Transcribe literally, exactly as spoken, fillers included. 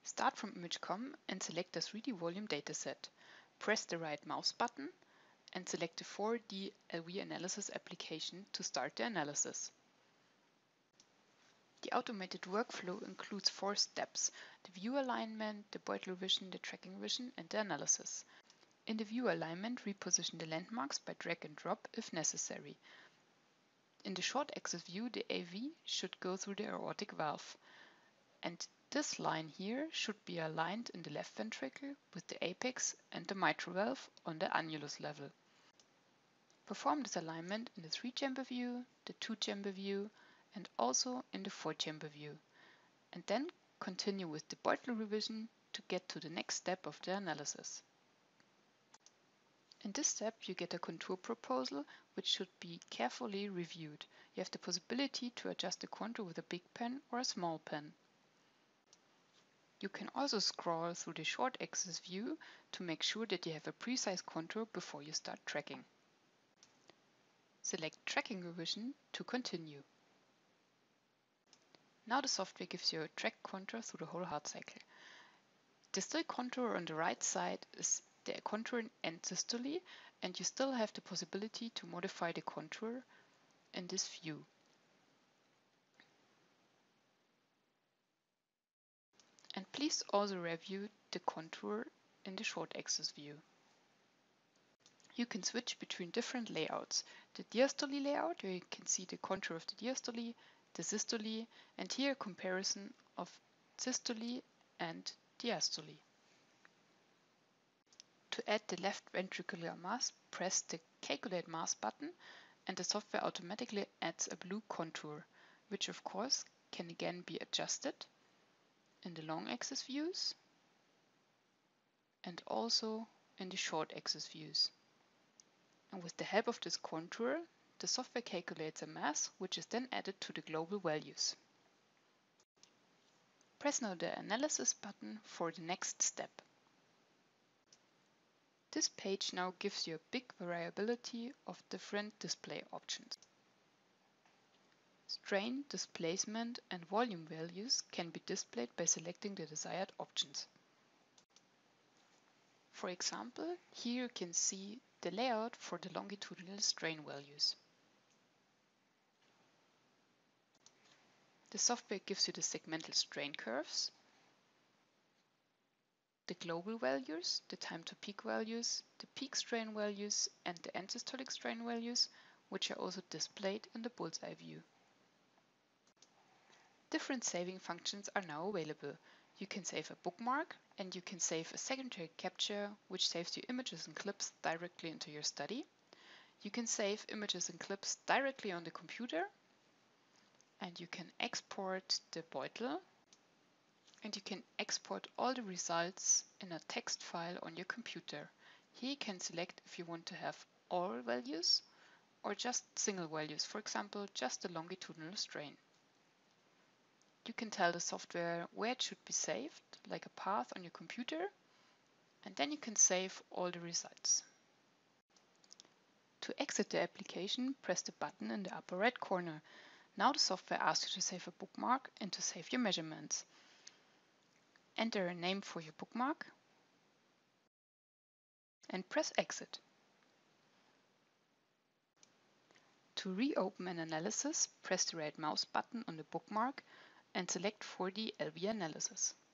Start from ImageCom and select the three D volume dataset. Press the right mouse button and select the four D L V analysis application to start the analysis. The automated workflow includes four steps: the view alignment, the Beutel revision, the tracking revision, and the analysis. In the view alignment, reposition the landmarks by drag and drop if necessary. In the short axis view, the A V should go through the aortic valve, and this line here should be aligned in the left ventricle with the apex and the mitral valve on the annulus level. Perform this alignment in the three-chamber view, the two-chamber view, and also in the four-chamber view, and then continue with the Beutel revision to get to the next step of the analysis. In this step, you get a contour proposal which should be carefully reviewed. You have the possibility to adjust the contour with a big pen or a small pen. You can also scroll through the short axis view to make sure that you have a precise contour before you start tracking. Select Tracking Revision to continue. Now the software gives you a track contour through the whole heart cycle. The still contour on the right side is the contour in end systole, and you still have the possibility to modify the contour in this view. And please also review the contour in the short axis view. You can switch between different layouts. The diastole layout, where you can see the contour of the diastole, the systole, and here a comparison of systole and diastole. To add the left ventricular mass, press the Calculate Mass button and the software automatically adds a blue contour, which of course can again be adjusted in the long axis views and also in the short axis views. And with the help of this contour, the software calculates a mass which is then added to the global values. Press now the Analysis button for the next step. This page now gives you a big variability of different display options. Strain, displacement, and volume values can be displayed by selecting the desired options. For example, here you can see the layout for the longitudinal strain values. The software gives you the segmental strain curves, the global values, the time to peak values, the peak strain values, and the end systolic strain values, which are also displayed in the bullseye view. Different saving functions are now available. You can save a bookmark, and you can save a secondary capture, which saves you images and clips directly into your study. You can save images and clips directly on the computer, and you can export the Beutel, and you can export all the results in a text file on your computer. Here you can select if you want to have all values or just single values, for example, just the longitudinal strain. You can tell the software where it should be saved, like a path on your computer, and then you can save all the results. To exit the application, press the button in the upper right corner. Now the software asks you to save a bookmark and to save your measurements. Enter a name for your bookmark and press Exit. To reopen an analysis, press the right mouse button on the bookmark and select four D L V analysis.